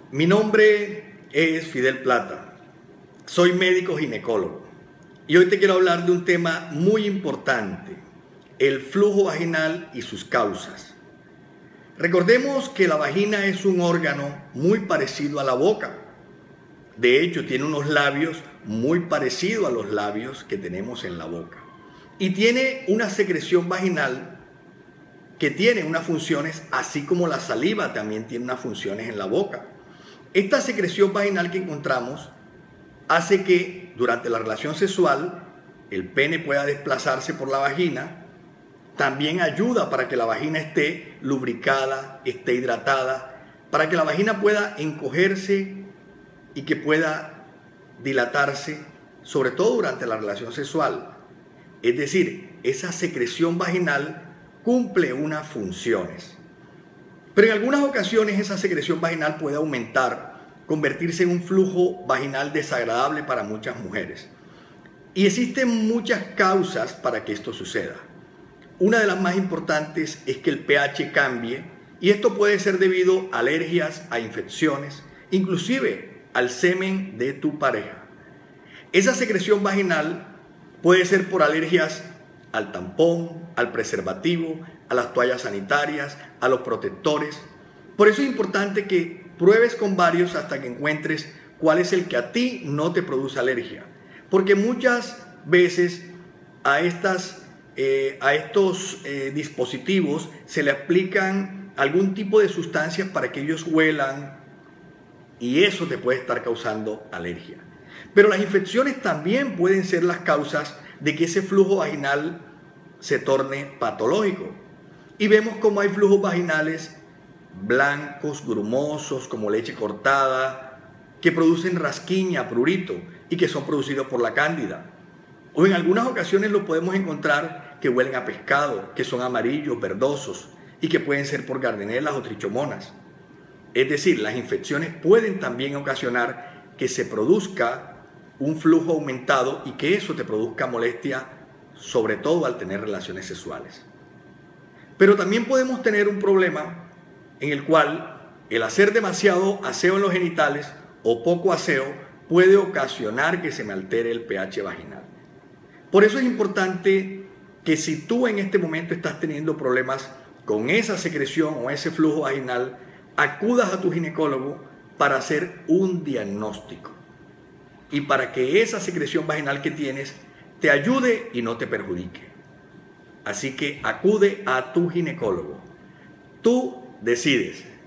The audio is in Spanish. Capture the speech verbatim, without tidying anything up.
Mi nombre es Fidel Plata, soy médico ginecólogo y hoy te quiero hablar de un tema muy importante, el flujo vaginal y sus causas. Recordemos que la vagina es un órgano muy parecido a la boca. De hecho, tiene unos labios muy parecidos a los labios que tenemos en la boca. Y tiene una secreción vaginal que tiene unas funciones, así como la saliva también tiene unas funciones en la boca. Esta secreción vaginal que encontramos hace que durante la relación sexual el pene pueda desplazarse por la vagina. También ayuda para que la vagina esté lubricada, esté hidratada, para que la vagina pueda encogerse y que pueda dilatarse, sobre todo durante la relación sexual. Es decir, esa secreción vaginal cumple unas funciones. Pero en algunas ocasiones esa secreción vaginal puede aumentar, convertirse en un flujo vaginal desagradable para muchas mujeres. Y existen muchas causas para que esto suceda. Una de las más importantes es que el pH cambie, y esto puede ser debido a alergias, a infecciones, inclusive al semen de tu pareja. Esa secreción vaginal puede ser por alergias al tampón, al preservativo, a las toallas sanitarias, a los protectores. Por eso es importante que pruebes con varios hasta que encuentres cuál es el que a ti no te produce alergia. Porque muchas veces a, estas, eh, a estos eh, dispositivos se le aplican algún tipo de sustancias para que ellos huelan y eso te puede estar causando alergia. Pero las infecciones también pueden ser las causas de que ese flujo vaginal se torne patológico. Y vemos cómo hay flujos vaginales blancos, grumosos, como leche cortada, que producen rasquiña, prurito, y que son producidos por la cándida. O en algunas ocasiones lo podemos encontrar que huelen a pescado, que son amarillos, verdosos, y que pueden ser por gardenelas o trichomonas. Es decir, las infecciones pueden también ocasionar que se produzca un flujo aumentado y que eso te produzca molestia, sobre todo al tener relaciones sexuales. Pero también podemos tener un problema en el cual el hacer demasiado aseo en los genitales o poco aseo puede ocasionar que se me altere el pH vaginal. Por eso es importante que si tú en este momento estás teniendo problemas con esa secreción o ese flujo vaginal, acudas a tu ginecólogo para hacer un diagnóstico y para que esa secreción vaginal que tienes te ayude y no te perjudique. Así que acude a tu ginecólogo. Tú decides.